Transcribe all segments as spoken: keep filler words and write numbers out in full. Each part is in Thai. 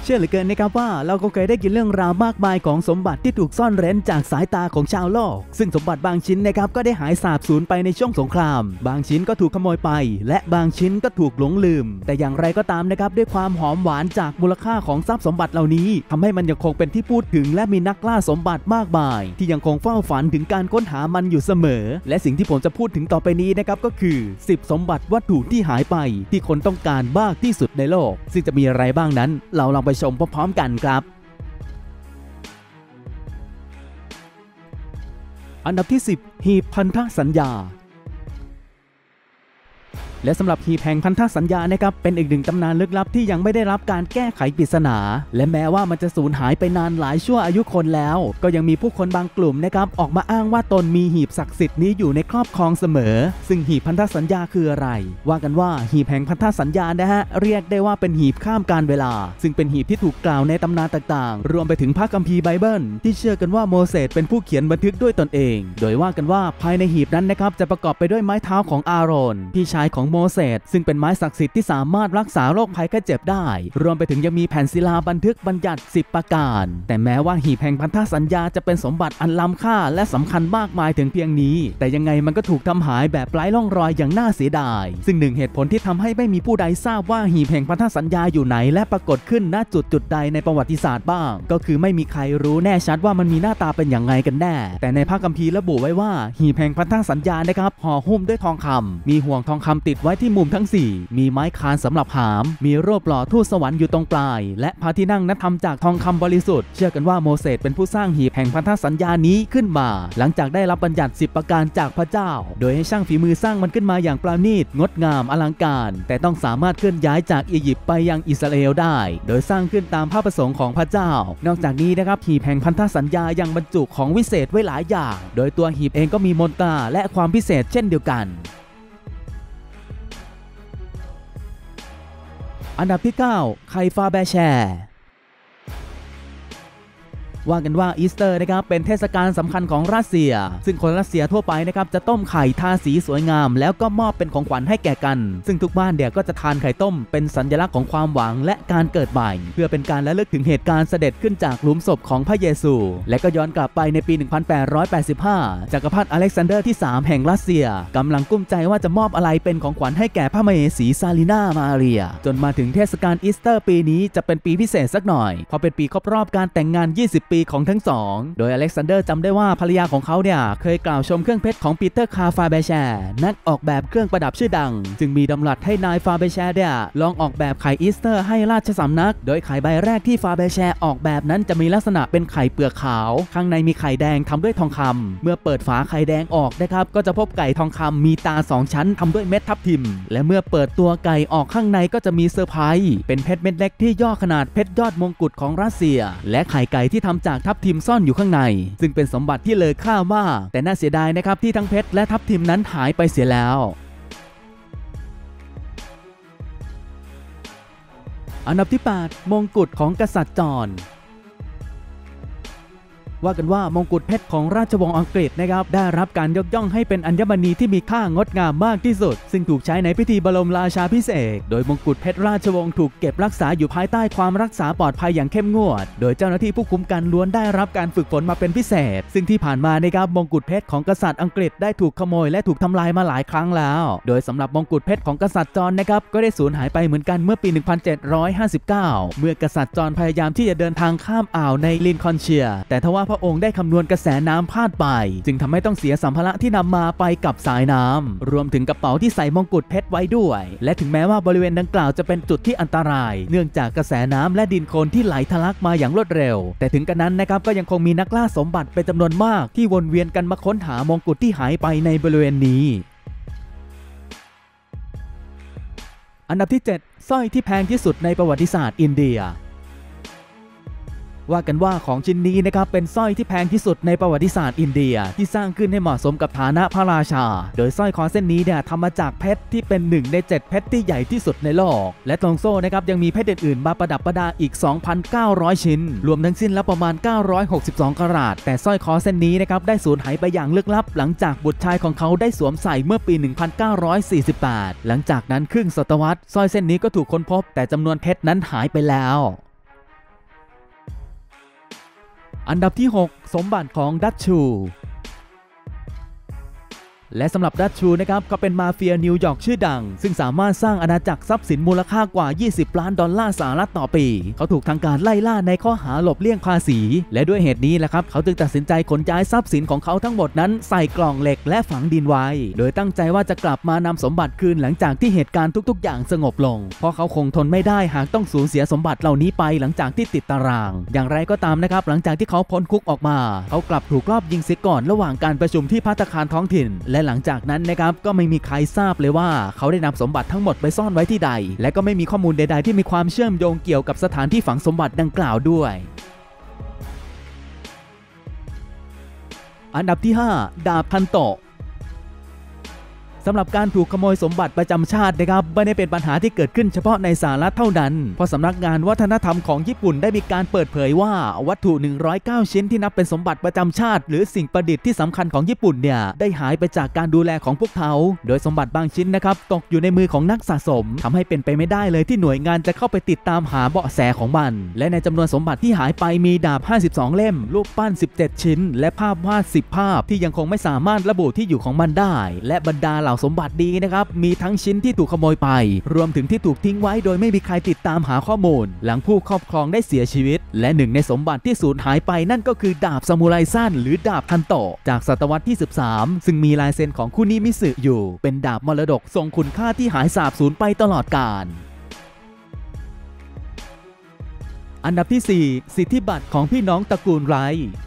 เชื่อเหลือเกินนะครับว่าเราก็เคยได้ยินเรื่องราวมากมายของสมบัติที่ถูกซ่อนเร้นจากสายตาของชาวโลกซึ่งสมบัติบางชิ้นนะครับก็ได้หายสาบสูญไปในช่วงสงครามบางชิ้นก็ถูกขโมยไปและบางชิ้นก็ถูกหลงลืมแต่อย่างไรก็ตามนะครับด้วยความหอมหวานจากมูลค่าของทรัพย์สมบัติเหล่านี้ทำให้มันยังคงเป็นที่พูดถึงและมีนักล่าสมบัติมากมายที่ยังคงเฝ้าฝันถึงการค้นหามันอยู่เสมอและสิ่งที่ผมจะพูดถึงต่อไปนี้นะครับก็คือสิบสมบัติวัตถุที่หายไปที่คนต้องการมากที่สุดในโลกซึ่งจะมีอะไรบ้างนั้นเราลองไปชมพร้อมๆกันครับอันดับที่สิบหีบพันธสัญญาและสำหรับหีบแห่งพันธสัญญานะครับเป็นอีกหนึ่งตำนานลึกลับที่ยังไม่ได้รับการแก้ไขปริศนาและแม้ว่ามันจะสูญหายไปนานหลายชั่วอายุคนแล้วก็ยังมีผู้คนบางกลุ่มนะครับออกมาอ้างว่าตนมีหีบศักดิ์สิทธิ์นี้อยู่ในครอบครองเสมอซึ่งหีบพันธสัญญาคืออะไรว่ากันว่าหีบแห่งพันธสัญญานะฮะเรียกได้ว่าเป็นหีบข้ามกาลเวลาซึ่งเป็นหีบที่ถูกกล่าวในตำนานต่างๆรวมไปถึงพระคัมภีร์ไบเบิลที่เชื่อกันว่าโมเสสเป็นผู้เขียนบันทึกด้วยตนเองโดยว่ากันว่าภายในหีบนั้นนะครับจะประกอบไปด้วยไม้เท้าของอาโรนพี่ชายของโมเสสซึ่งเป็นไม้ศักดิ์สิทธิ์ที่สามารถรักษาโรคภัยไข้เจ็บได้รวมไปถึงยังมีแผ่นศิลาบันทึกบัญญัติสิบประการแต่แม้ว่าหีบแห่งพันธสัญญาจะเป็นสมบัติอันล้ำค่าและสำคัญมากมายถึงเพียงนี้แต่ยังไงมันก็ถูกทำหายแบบไร้ร่องรอยอย่างน่าเสียดายซึ่งหนึ่งเหตุผลที่ทำให้ไม่มีผู้ใดทราบว่าหีบแห่งพันธสัญญาอยู่ไหนและปรากฏขึ้นณจุดจุดใดในประวัติศาสตร์บ้างก็คือไม่มีใครรู้แน่ชัดว่ามันมีหน้าตาเป็นอย่างไรกันแน่แต่ในพระคัมภีร์ระบุไว้ว่าหีบแห่งพันธสัญญานะครับห่อหุ้มด้วยทองคำมีห่วงทองคำติดไว้ที่มุมทั้งสี่มีไม้คานสำหรับหามมีรูปหล่อทูตสวรรค์อยู่ตรงปลายและพระที่นั่งนั้นทำจากทองคำบริสุทธิ์เชื่อกันว่าโมเสสเป็นผู้สร้างหีบแห่งพันธสัญญานี้ขึ้นมาหลังจากได้รับบัญญัติสิบประการจากพระเจ้าโดยให้ช่างฝีมือสร้างมันขึ้นมาอย่างประณีตงดงามอลังการแต่ต้องสามารถเคลื่อนย้ายจากอียิปต์ไปยังอิสราเอลได้โดยสร้างขึ้นตามพระประสงค์ของพระเจ้านอกจากนี้นะครับหีบแห่งพันธสัญญายังบรรจุของวิเศษไว้หลายอย่างโดยตัวหีบเองก็มีมนตราและความพิเศษเช่นเดียวกันอันดับที่เก้าไข่ฟาแบแชร์ว่ากันว่าอีสเตอร์นะครับเป็นเทศกาลสำคัญของรัสเซียซึ่งคนรัสเซียทั่วไปนะครับจะต้มไข่ทาสีสวยงามแล้วก็มอบเป็นของขวัญให้แก่กันซึ่งทุกบ้านเดี๋ยวก็จะทานไข่ต้มเป็นสัญลักษณ์ของความหวังและการเกิดใหม่เพื่อเป็นการระลึกถึงเหตุการณ์เสด็จขึ้นจากหลุมศพของพระเยซูและก็ย้อนกลับไปในปี หนึ่งพันแปดร้อยแปดสิบห้า จักรพรรดิอเล็กซานเดอร์ที่สามแห่งรัสเซียกำลังกุ้มใจว่าจะมอบอะไรเป็นของขวัญให้แก่พระมเหสีซาลิน่ามาเรียจนมาถึงเทศกาลอีสเตอร์ปีนี้จะเป็นปีพิเศษสักหน่อยเพราะเป็นปีครบรอบการแต่งงานยี่สิบปีของทั้งสองโดยอเล็กซานเดอร์จำได้ว่าภรรยาของเขาเนี่ยเคยกล่าวชมเครื่องเพชรของปีเตอร์คาฟาเบแชร์นักออกแบบเครื่องประดับชื่อดังจึงมีดำรัสให้นายฟาเบแชร์เนี่ยลองออกแบบไข่อีสเตอร์ให้ราชสำนักโดยไข่ใบแรกที่ฟาเบแชร์ออกแบบนั้นจะมีลักษณะเป็นไข่เปลือกขาวข้างในมีไข่แดงทำด้วยทองคำเมื่อเปิดฝาไข่แดงออกนะครับก็จะพบไก่ทองคำมีตาสองชั้นทำด้วยเม็ดทับทิมและเมื่อเปิดตัวไก่ออกข้างในก็จะมีเซอร์ไพรส์เป็นเพชรเม็ดเล็กที่ย่อขนาดเพชรยอดมงกุฎของรัสเซียและไข่ไก่ที่ทำจากทับทิมซ่อนอยู่ข้างในซึ่งเป็นสมบัติที่เลอค่ามากแต่น่าเสียดายนะครับที่ทั้งเพชรและทับทิมนั้นหายไปเสียแล้วอันดับที่แปดมงกุฎของกษัตริย์จอห์นว่ากันว่ามงกุฎเพชรของราชวงศ์อังกฤษนะครับได้รับการยกย่องให้เป็นอัญมณีที่มีค่างดงามมากที่สุดซึ่งถูกใช้ในพิธีบรมราชาภิเษกโดยมงกุฎเพชรราชวงศ์ถูกเก็บรักษาอยู่ภายใต้ความรักษาปลอดภัยอย่างเข้มงวดโดยเจ้าหน้าที่ผู้คุมกันล้วนได้รับการฝึกฝนมาเป็นพิเศษซึ่งที่ผ่านมานะครับมงกุฎเพชรของกษัตริย์อังกฤษได้ถูกขโมยและถูกทำลายมาหลายครั้งแล้วโดยสำหรับมงกุฎเพชรของกษัตริย์จอห์นนะครับก็ได้สูญหายไปเหมือนกันเมื่อปี หนึ่งพันเจ็ดร้อยห้าสิบเก้า เมื่อกษัตริย์จอห์นพยายามที่จะเดินทางข้ามอ่าวในลินคอล์นเชียร์แต่ทว่าพระองค์ได้คำนวณกระแสน้ำพลาดไปจึงทำให้ต้องเสียสัมภาระที่นำมาไปกับสายน้ำรวมถึงกระเป๋าที่ใส่มงกุฎเพชรไว้ด้วยและถึงแม้ว่าบริเวณดังกล่าวจะเป็นจุดที่อันตรายเนื่องจากกระแสน้ำและดินโคลนที่ไหลทะลักมาอย่างรวดเร็วแต่ถึงกระนั้นนะครับก็ยังคงมีนักล่าสมบัติเป็นจำนวนมากที่วนเวียนกันมาค้นหามงกุฎที่หายไปในบริเวณนี้อันดับที่เจ็ดสร้อยที่แพงที่สุดในประวัติศาสตร์อินเดียว่ากันว่าของชิ้นนี้นะครับเป็นสร้อยที่แพงที่สุดในประวัติศาสตร์อินเดียที่สร้างขึ้นให้เหมาะสมกับฐานะพระราชาโดยสร้อยคอเส้นนี้เนี่ยทำมาจากเพชรที่เป็นหนึ่งในเจ็ดเพชรที่ใหญ่ที่สุดในโลกและตรงโซ่นะครับยังมีเพชรอื่นๆมาประดับประดาอีก สองพันเก้าร้อย ชิ้นรวมทั้งสิ้นแล้วประมาณเก้าร้อยหกสิบสองกะรัตแต่สร้อยคอเส้นนี้นะครับได้สูญหายไปอย่างลึกลับหลังจากบุตรชายของเขาได้สวมใส่เมื่อปี หนึ่งพันเก้าร้อยสี่สิบแปด หลังจากนั้นครึ่งศตวรรษสร้อยเส้นนี้ก็ถูกค้นพบแต่จำนวนเพชรนั้นหายไปแล้วอันดับที่หกสมบัติของดัตชูและสำหรับดัตชูนะครับก็เป็นมาเฟียนิวยอร์กชื่อดังซึ่งสามารถสร้างอาณาจักรทรัพย์สินมูลค่ากว่ายี่สิบล้านดอลลาร์สหรัฐต่อปีเขาถูกทางการไล่ล่าในข้อหาหลบเลี่ยงภาษีและด้วยเหตุนี้แหละครับเขาจึงตัดสินใจขนย้ายทรัพย์สินของเขาทั้งหมดนั้นใส่กล่องเหล็กและฝังดินไว้โดยตั้งใจว่าจะกลับมานำสมบัติคืนหลังจากที่เหตุการณ์ทุกๆอย่างสงบลงเพราะเขาคงทนไม่ได้หากต้องสูญเสียสมบัติเหล่านี้ไปหลังจากที่ติดตารางอย่างไรก็ตามนะครับหลังจากที่เขาพ้นคุกออกมาเขากลับถูกลอบยิงเสียก่อนระหว่างการประชุมที่ภัตตาคารท้องถิ่นและหลังจากนั้นนะครับก็ไม่มีใครทราบเลยว่าเขาได้นำสมบัติทั้งหมดไปซ่อนไว้ที่ใดและก็ไม่มีข้อมูลใดๆที่มีความเชื่อมโยงเกี่ยวกับสถานที่ฝังสมบัติดังกล่าวด้วยอันดับที่ห้าดาบทันโตะสำหรับการถูกขโมยสมบัติประจำชาตินะครับไม่ได้เป็นปัญหาที่เกิดขึ้นเฉพาะในสหรัฐเท่านั้นเพราะสำนักงานวัฒนธรรมของญี่ปุ่นได้มีการเปิดเผยว่าวัตถุหนึ่งร้อยเก้าชิ้นที่นับเป็นสมบัติประจำชาติหรือสิ่งประดิษฐ์ที่สำคัญของญี่ปุ่นเนี่ยได้หายไปจากการดูแลของพวกเขาโดยสมบัติบางชิ้นนะครับตกอยู่ในมือของนักสะสมทำให้เป็นไปไม่ได้เลยที่หน่วยงานจะเข้าไปติดตามหาเบาะแสของมันและในจำนวนสมบัติที่หายไปมีดาบห้าสิบสองเล่มรูปปั้นสิบเจ็ดชิ้นและภาพวาดสิบภาพที่ยังคงไม่สามารถระบุที่อยู่ของมันได้และบรรดาเหล่าสมบัติดีนะครับมีทั้งชิ้นที่ถูกขโมยไปรวมถึงที่ถูกทิ้งไว้โดยไม่มีใครติดตามหาข้อมูลหลังผู้ครอบครองได้เสียชีวิตและหนึ่งในสมบัติที่สูญหายไปนั่นก็คือดาบซามูไรสั้นหรือดาบทันโตะจากศตวรรษที่สิบสามซึ่งมีลายเซ็นของคุนิมิสึอยู่เป็นดาบมรดกทรงคุณค่าที่หายสาบสูญไปตลอดกาลอันดับที่สี่สิทธิบัตรของพี่น้องตระกูลไร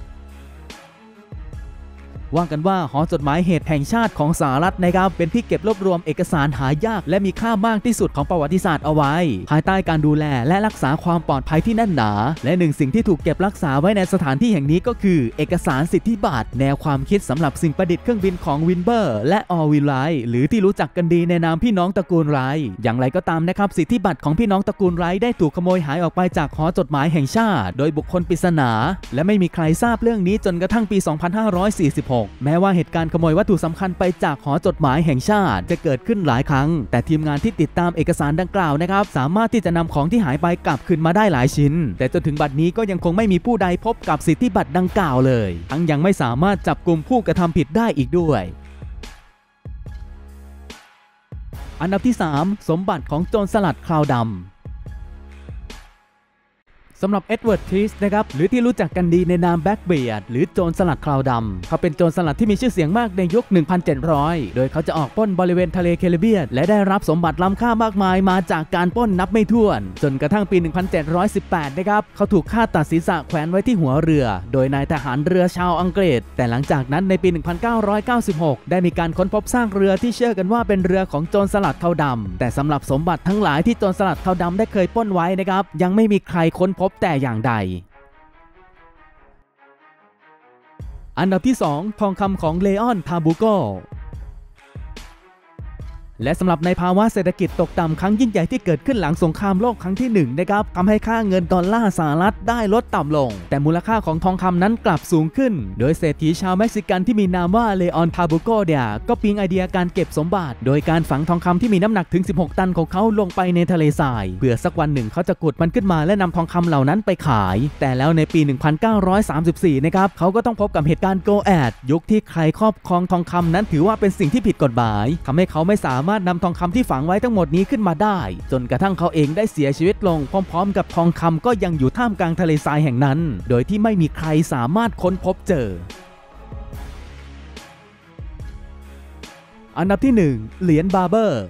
ว่ากันว่าหอจดหมายเหตุแห่งชาติของสหรัฐนะครับเป็นที่เก็บรวบรวมเอกสารหายากและมีค่ามากที่สุดของประวัติศาสตร์เอาไว้ภายใต้การดูแลและรักษาความปลอดภัยที่แน่นหนาและหนึ่งสิ่งที่ถูกเก็บรักษาไว้ในสถานที่แห่งนี้ก็คือเอกสารสิทธิบัตรแนวความคิดสำหรับสิ่งประดิษฐ์เครื่องบินของวินเบอร์และออลวิลไลหรือที่รู้จักกันดีในนามพี่น้องตระกูลไรอย่างไรก็ตามนะครับสิทธิบัตรของพี่น้องตระกูลไรได้ถูกขโมยหายออกไปจากหอจดหมายแห่งชาติโดยบุคคลปริศนาและไม่มีใครทราบเรื่องนี้จนกระทั่งปีสองพันห้าร้อยสี่สิบหกแม้ว่าเหตุการขโมยวัตถุสำคัญไปจากหอจดหมายแห่งชาติจะเกิดขึ้นหลายครั้งแต่ทีมงานที่ติดตามเอกสารดังกล่าวนะครับสามารถที่จะนำของที่หายไปกลับคืนมาได้หลายชิ้นแต่จนถึงบัดนี้ก็ยังคงไม่มีผู้ใดพบกับสิทธิบัตรดังกล่าวเลยทั้งยังไม่สามารถจับกลุ่มผู้กระทำผิดได้อีกด้วยอันดับที่สามสมบัติของโจรสลัดคราวดำสำหรับเอ็ดเวิร์ดทรีสนะครับหรือที่รู้จักกันดีในนามแบ็กเบียร์ดหรือโจรสลัดคราวดำเขาเป็นโจรสลัดที่มีชื่อเสียงมากในยุค หนึ่งพันเจ็ดร้อย โดยเขาจะออกปล้นบริเวณทะเลแคริบเบียนและได้รับสมบัติล้ำค่ามากมายมาจากการปล้นนับไม่ถ้วนจนกระทั่งปี หนึ่งพันเจ็ดร้อยสิบแปด นะครับเขาถูกฆ่าตัดศีรษะแขวนไว้ที่หัวเรือโดยนายทหารเรือชาวอังกฤษแต่หลังจากนั้นในปี หนึ่งพันเก้าร้อยเก้าสิบหก ได้มีการค้นพบซากเรือที่เชื่อกันว่าเป็นเรือของโจรสลัดคราวดำแต่สำหรับสมบัติทั้งหลายที่โจรสลัดคราวดำได้เคยปล้นไว้นะครับยังไม่มีใครค้นพบแต่อย่างใดอันดับที่สองทองคำของเลออนทาบูโกและสำหรับในภาวะเศรษฐกิจตกต่ำครั้งยิ่งใหญ่ที่เกิดขึ้นหลังสงครามโลกครั้งที่หนึ่งนะครับทำให้ค่าเงินดอลลาร์สหรัฐได้ลดต่ำลงแต่มูลค่าของทองคำนั้นกลับสูงขึ้นโดยเศรษฐีชาวเม็กซิกันที่มีนามว่าเลออนทาบูโกเนี่ยก็ปิ๊งไอเดียการเก็บสมบัติโดยการฝังทองคำที่มีน้ำหนักถึงสิบหกตันของเขาลงไปในทะเลทรายเพื่อสักวันหนึ่งเขาจะขุดมันขึ้นมาและนำทองคำเหล่านั้นไปขายแต่แล้วในปี หนึ่งพันเก้าร้อยสามสิบสี่ นะครับเขาก็ต้องพบกับเหตุการณ์โกแอดยุคที่ใครครอบครองทองคำนั้นถือว่าเป็นสิ่งที่ผิดกฎหมายทำให้เขาไม่สามารถนำทองคำที่ฝังไว้ทั้งหมดนี้ขึ้นมาได้จนกระทั่งเขาเองได้เสียชีวิตลงพร้อมๆกับทองคำก็ยังอยู่ท่ามกลางทะเลทรายแห่งนั้นโดยที่ไม่มีใครสามารถค้นพบเจออันดับที่หนึ่งเหรียญบาร์เบอร์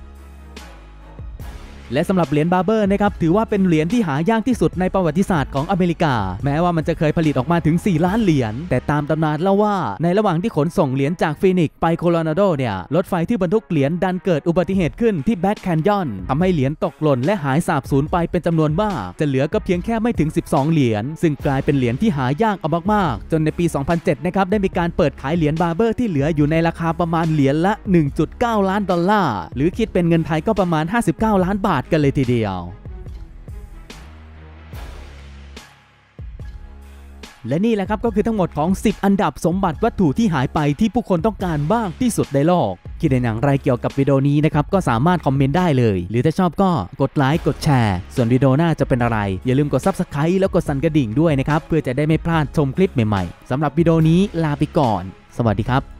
และสำหรับเหรียญบาร์เบอร์นะครับถือว่าเป็นเหรียญที่หายากที่สุดในประวัติศาสตร์ของอเมริกาแม้ว่ามันจะเคยผลิตออกมาถึงสี่ล้านเหรียญแต่ตามตำนานเล่าว่าในระหว่างที่ขนส่งเหรียญจากฟีนิกซ์ไปโคโลราโดเนี่ยรถไฟที่บรรทุกเหรียญดันเกิดอุบัติเหตุขึ้นที่แบ็คแคนยอนทำให้เหรียญตกหล่นและหายสาบสูญไปเป็นจำนวนมากจะเหลือก็เพียงแค่ไม่ถึงสิบสองเหรียญซึ่งกลายเป็นเหรียญที่หายากเอามากๆจนในปีสองพันเจ็ดนะครับได้มีการเปิดขายเหรียญบาร์เบอร์ที่เหลืออยู่ในราคาประมาณเหรียญละ หนึ่งจุดเก้า ล้านดอลลาร์หรือคิดเป็นเงินไทยก็ประมาณห้าสิบเก้าล้านบาทกันเลยทีเดียวและนี่แหละครับก็คือทั้งหมดของสิบอันดับสมบัติวัตถุที่หายไปที่ผู้คนต้องการมากที่สุดในโลกคิดเห็นอย่างไรเกี่ยวกับวิดีโอนี้นะครับก็สามารถคอมเมนต์ได้เลยหรือถ้าชอบก็กดไลค์กดแชร์ส่วนวิดีโอหน้าจะเป็นอะไรอย่าลืมกด ซับสไครบ์ แล้วกดสั่นกระดิ่งด้วยนะครับเพื่อจะได้ไม่พลาดชมคลิปใหม่ๆสำหรับวิดีโอนี้ลาไปก่อนสวัสดีครับ